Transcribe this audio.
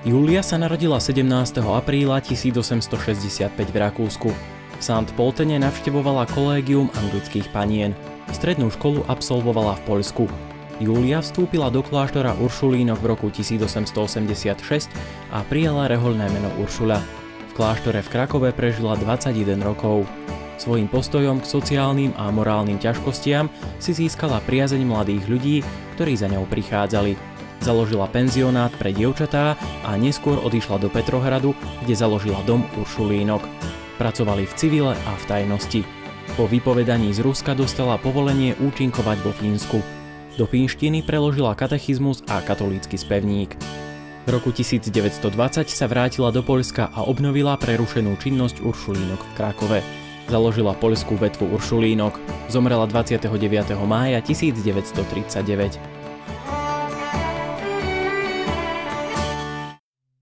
Júlia sa narodila 17. apríla 1865 v Rakúsku. V St. Pöltene navštevovala kolégium anglických panien. Strednú školu absolvovala v Poľsku. Júlia vstúpila do kláštora Uršulínok v roku 1886 a prijala rehoľné meno Uršuľa. V kláštore v Krakove prežila 21 rokov. Svojím postojom k sociálnym a morálnym ťažkostiam si získala priazeň mladých ľudí, ktorí za ňou prichádzali. Založila penzionát pre dievčatá a neskôr odišla do Petrohradu, kde založila dom Uršulínok. Pracovali v civile a v tajnosti. Po vypovedaní z Ruska dostala povolenie účinkovať vo Fínsku. Do fínštiny preložila katechizmus a katolícky spevník. V roku 1920 sa vrátila do Poľska a obnovila prerušenú činnosť Uršulínok v Krakove. Založila poľskú vetvu Uršulínok. Zomrela 29. mája 1939.